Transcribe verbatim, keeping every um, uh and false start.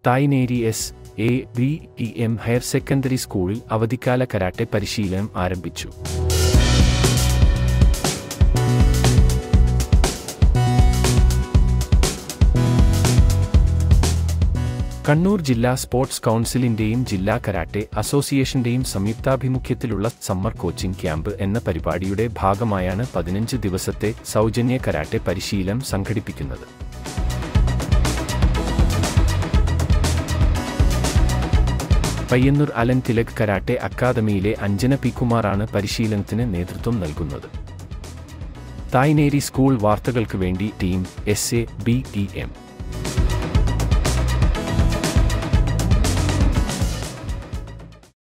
Thayineri S A B T M higher secondary സ്കൂളിൽ അവധിക്കാല karate പരിശീലനം ആരംഭിച്ചു. കണ്ണൂർ ജില്ലാ സ്പോർട്സ് കൗൺസിലിന്റെയും ജില്ലാ കരാട്ടെ അസോസിയേഷന്റെയും സംയുക്താഭിമുഖ്യത്തിലുള്ള സമ്മർ കോച്ചിംഗ് ക്യാമ്പ് എന്ന പരിപാടിയുടെ ഭാഗമായാണ് പതിനഞ്ച് ദിവസത്തെ സൗജന്യ കരാട്ടെ പരിശീലനം സംഘടിപ്പിക്കുന്നത്. പയ്യന്നൂർ അലൻ തിലക് കരാട്ടെ അക്കാദമിയിലെ അഞ്ജന പി കുമാറാണ് പരിശീലനത്തിന് നേതൃത്വം നൽകുന്നത്. തായ്നേരി സ്കൂൾ വാർത്തകൾക്ക് വേണ്ടി team S A B T M.